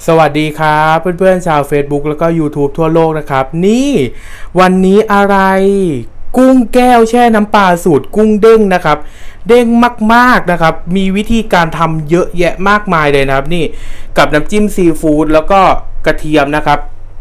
สวัสดีครับเพื่อนๆชาว Facebook แล้วก็ YouTube ทั่วโลกนะครับนี่วันนี้อะไรกุ้งแก้วแช่น้ำปลาสูตรกุ้งเด้งนะครับเด้งมากๆนะครับมีวิธีการทำเยอะแยะมากมายเลยนะครับนี่กับน้ำจิ้มซีฟู้ดแล้วก็กระเทียมนะครับ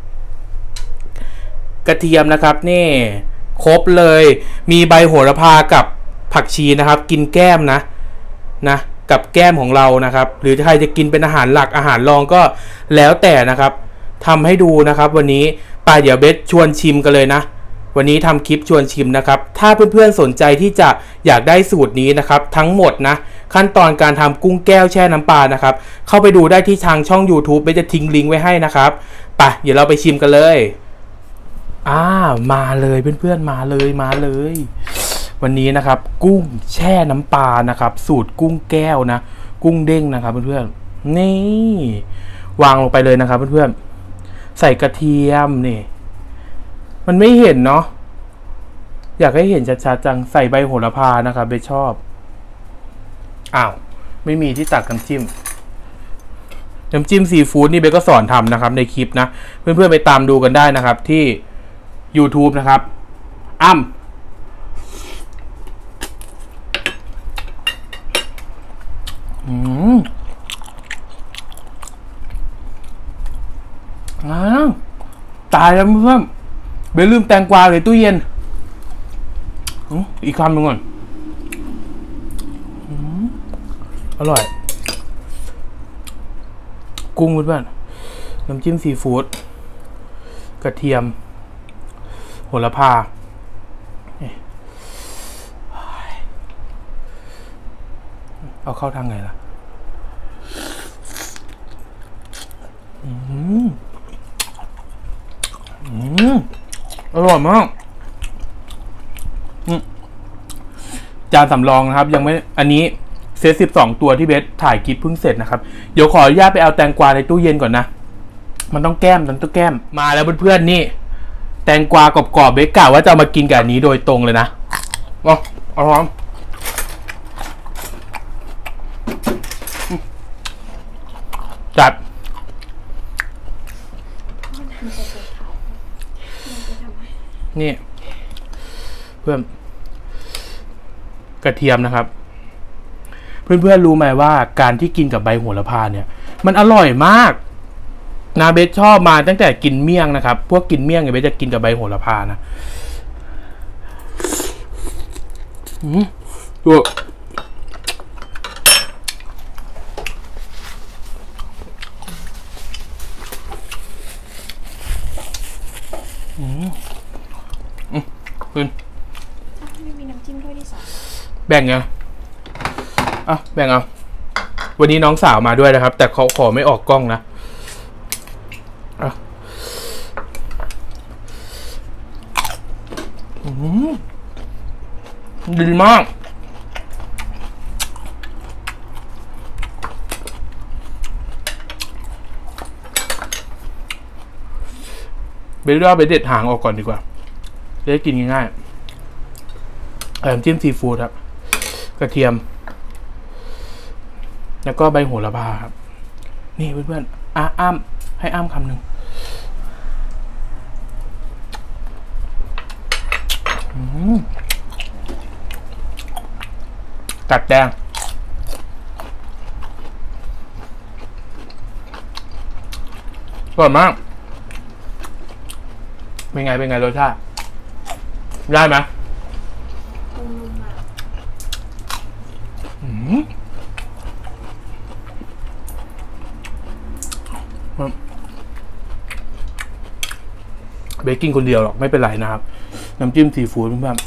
นี่ครบเลยมีใบโหระพากับผักชีนะครับกินแก้มนะกับแก้มของเรานะครับหรือใครจะกินเป็นอาหารหลักอาหารรองก็แล้วแต่นะครับทำให้ดูนะครับวันนี้เดี๋ยวเบสชวนชิมกันเลยนะวันนี้ทำคลิปชวนชิมนะครับถ้าเพื่อนๆสนใจที่จะอยากได้สูตรนี้นะครับทั้งหมดนะขั้นตอนการทำกุ้งแก้วแช่น้ำปลานะครับเข้าไปดูได้ที่ทางช่อง YouTube เบสจะทิ้งลิงก์ไว้ให้นะครับเดี๋ยวเราไปชิมกันเลยมาเลยเพื่อนๆมาเลยวันนี้นะครับกุ้งแช่น้ำปลานะครับสูตรกุ้งแก้วนะกุ้งเด้งนะครับเพื่อนๆนี่วางลงไปเลยนะครับเพื่อนๆใส่กระเทียมนี่มันไม่เห็นเนาะอยากให้เห็นชัดๆจังใส่ใบโหระพานะครับเบสชอบไม่มีที่ตักน้ำจิ้มซีฟู้ดนี่เบสก็สอนทำนะครับในคลิปนะเพื่อนๆไปตามดูกันได้นะครับที่ YouTube นะครับตายแล้วเพื่อนเบลลืมแตงกวาเลยตู้เย็นอีกคำหนึ่งก่อนอร่อยกุ้งเพื่อนน้ำจิ้มซีฟู้ดกระเทียมโหระพาเอาเข้าทางไงล่ะอร่อยมากจานสำรองนะครับยังไม่อันนี้เซต12ตัวที่เบสถ่ายคลิปเพิ่งเสร็จนะครับเดี๋ยวขออนุญาตไปเอาแตงกวาในตู้เย็นก่อนนะมันต้องแก้มมาแล้วเพื่อนๆนี่แตงกวากรอบๆเบสกะว่าจะเอามากินกับอันนี้โดยตรงเลยนะเอาพร้อมจัดนี่เพื่อนกระเทียมนะครับเพื่อนๆรู้ไหมว่าการที่กินกับใบโหระพาเนี่ยมันอร่อยมากนะเบสชอบมาตั้งแต่กินเมี่ยงนะครับพวกกินเมี่ยงเนี่ยเบสจะกินกับใบโหระพานะดูคุณไม่มีน้ำจิ้มถ้วยที่สองแบ่งไงแบ่งเอาวันนี้น้องสาวมาด้วยนะครับแต่เขาขอไม่ออกกล้องนะดีมากเบลล์ไปเด็ดหางออกก่อนดีกว่าจะได้กินง่ายๆน้ำจิ้มซีฟู้ดครับกระเทียมแล้วก็ใบโหระพาครับนี่เพื่อนๆให้คำหนึ่งกัดแดงอร่อยมากเป็นไงรสชาติได้ไหมเบกกิ้งคนเดียวหรอกไม่เป็นไรนะครับน้ำจิ้มซีฟู้ดเพื่อน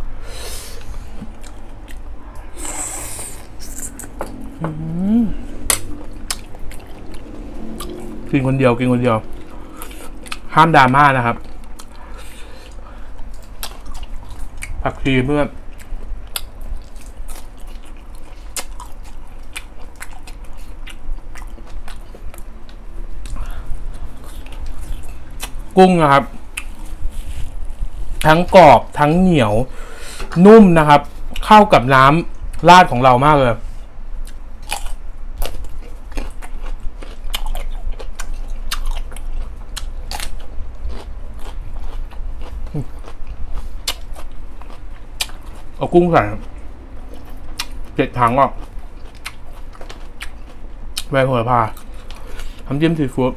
กินคนเดียวห้ามดราม่านะครับผักชีเพื่อนกุ้งนะครับทั้งกรอบทั้งเหนียวนุ่มนะครับเข้ากับน้ำราดของเรามากเลยเอากุ้งใส่7 ถังก็ใบโหระพาน้ำจิ้มซีฟู้ด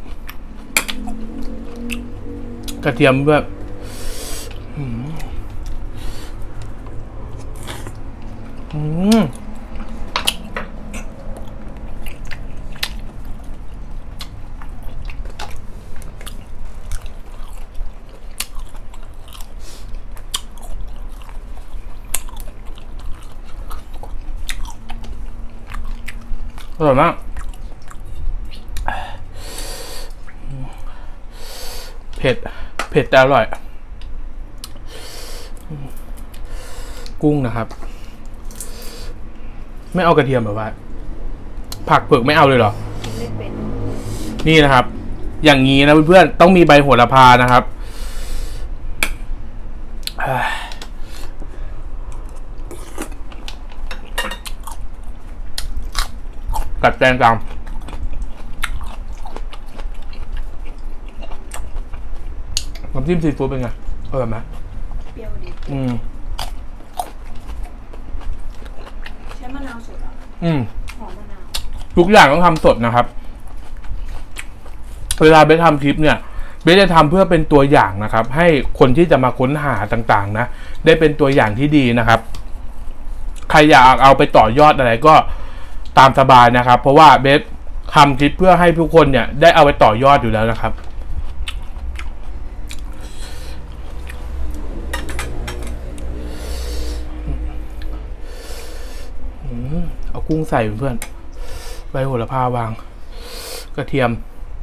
กระเทียมด้วยอร่อยมากเผ็ดแต่อร่อยกุ้งนะครับไม่เอากระเทียมแบบว่าผักเผือกไม่เอาเลยเหรอไม่เป็นนี่นะครับอย่างนี้นะเพื่อนๆต้องมีใบโหระพานะครับกัดแกงกลางน้ำจิ้มซีฟู้ดเป็นไงอร่อยไหมเปรี้ยวดีใช้มะนาวสดอ่ะหอมมะนาวทุกอย่างต้องทำสดนะครับเวลาเบสทำคลิปเนี่ยเบสจะทำเพื่อเป็นตัวอย่างนะครับให้คนที่จะมาค้นหาต่างๆนะได้เป็นตัวอย่างที่ดีนะครับใครอยากเอาไปต่อยอดอะไรก็ตามสบายนะครับเพราะว่าเบสทำคลิปเพื่อให้ทุกคนเนี่ยได้เอาไปต่อยอดอยู่แล้วนะครับเอากุ้งใส่เพื่อนใบโหระพาวางกระเทียม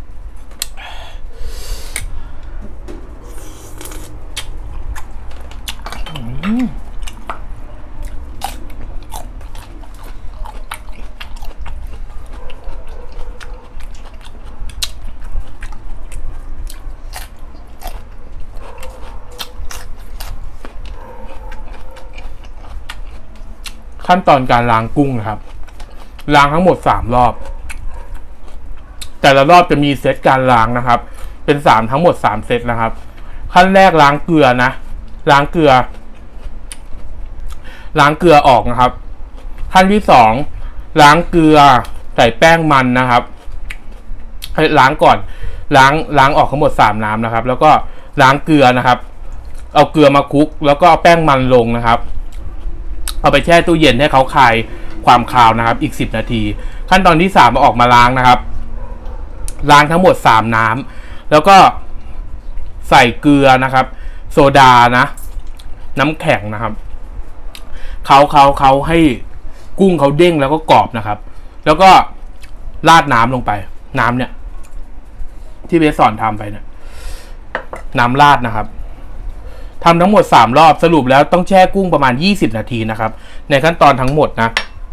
ขั้นตอนการล้างกุ้งนะครับล้างทั้งหมด3 รอบแต่ละรอบจะมีเซตการล้างนะครับเป็นทั้งหมด3 เซตนะครับขั้นแรกล้างเกลือนะล้างเกลือออกนะครับขั้นที่2ล้างเกลือใส่แป้งมันนะครับให้ล้างก่อนล้างออกทั้งหมด3 น้ำนะครับแล้วก็ล้างเกลือนะครับเอาเกลือมาคลุกแล้วก็เอาแป้งมันลงนะครับเอาไปแช่ตู้เย็นให้เขาคายความคาวนะครับอีก10 นาทีขั้นตอนที่3มาออกมาล้างนะครับล้างทั้งหมด3 น้ำแล้วก็ใส่เกลือนะครับโซดานะน้ำแข็งนะครับเขาให้กุ้งเขาเด้งแล้วก็กรอบนะครับแล้วก็ราดน้ำลงไปน้ำเนี่ยที่เบสสอนทำไปเนี่ยน้ำราดนะครับทำทั้งหมด3 รอบสรุปแล้วต้องแช่กุ้งประมาณ20 นาทีนะครับในขั้นตอนทั้งหมดนะ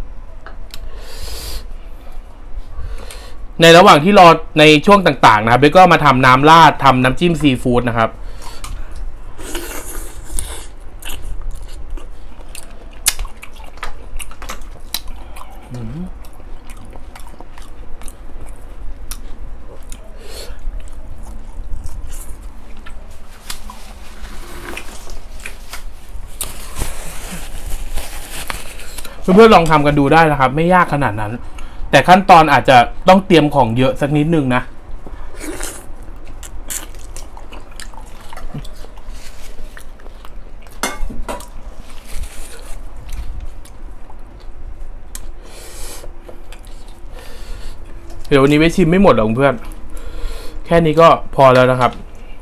ในระหว่างที่รอในช่วงต่างๆนะครับเบสก็มาทำน้ำราดทำน้ำจิ้มซีฟู้ดนะครับเพื่อนๆลองทำกันดูได้นะครับไม่ยากขนาดนั้นแต่ขั้นตอนอาจจะต้องเตรียมของเยอะสักนิดนึงนะเดี๋ยววันนี้ไม่ชิมไม่หมดหรอกเพื่อนแค่นี้ก็พอแล้วนะครับ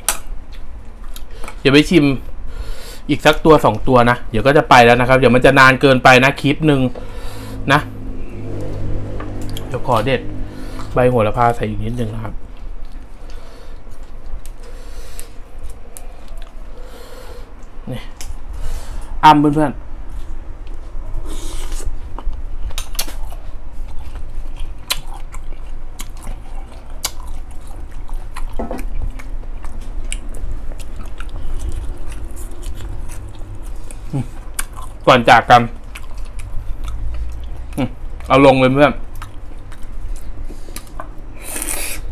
เดี๋ยวไปชิมอีกสักตัว2 ตัวนะเดี๋ยวก็จะไปแล้วนะครับเดี๋ยวมันจะนานเกินไปนะคลิปหนึ่งนะเดี๋ยวขอเด็ดใบโหระพาใส่อีกนิดนึงนะครับนี่เพื่อนก่อนจากกันเอาลงเลยเพื่อน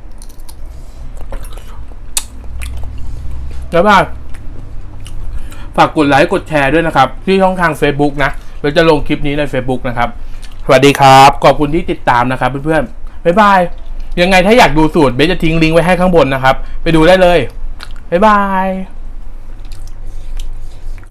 แล้วว่าฝากกดไลค์กดแชร์ด้วยนะครับที่ช่องทาง Facebook นะเราจะลงคลิปนี้ใน Facebook นะครับสวัสดีครับขอบคุณที่ติดตามนะครับเพื่อนๆบ๊ายบายยังไงถ้าอยากดูสูตรเบสจะทิ้งลิงก์ไว้ให้ข้างบนนะครับไปดูได้เลยบ๊ายบาย